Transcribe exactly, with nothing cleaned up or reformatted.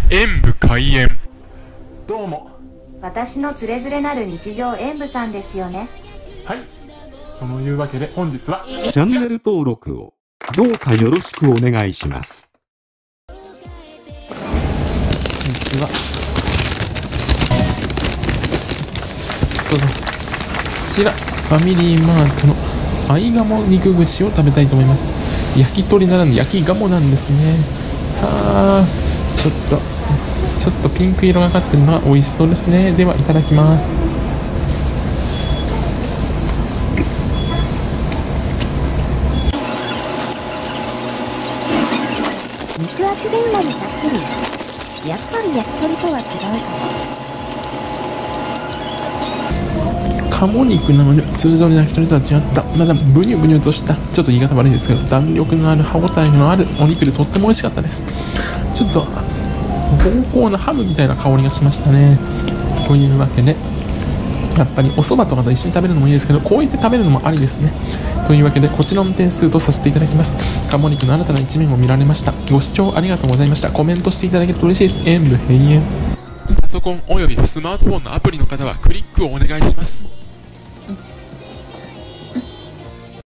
演武開演。どうも。 私のつれづれなる日常演武さんですよね。 はい。そのいうわけで本日はチャンネル登録をどうかよろしくお願いします。 こんにちは。どうぞ。こちらファミリーマートの合鴨肉串を食べたいと思います。焼き鳥ならぬ焼き鴨なんですね。あー、ちょっとちょっとピンク色がかってるのが美味しそうですね。ではいただきます。 肉厚でうまみたっぷり。やっぱり焼き鳥とは違うかも。 鴨肉なので通常の焼き鳥とは違ったまだブニュブニュとしたちょっと言い方悪いですけど弾力のある歯ごたえのあるお肉でとっても美味しかったです。ちょっと濃厚なハムみたいな香りがしましたね。というわけでやっぱりお蕎麦とかと一緒に食べるのもいいですけどこうやって食べるのもありですね。というわけでこちらの点数とさせていただきます。鴨肉の新たな一面を見られました。ご視聴ありがとうございました。コメントしていただけると嬉しいです。演武閉園。 パソコンおよびスマートフォンのアプリの方はクリックをお願いします。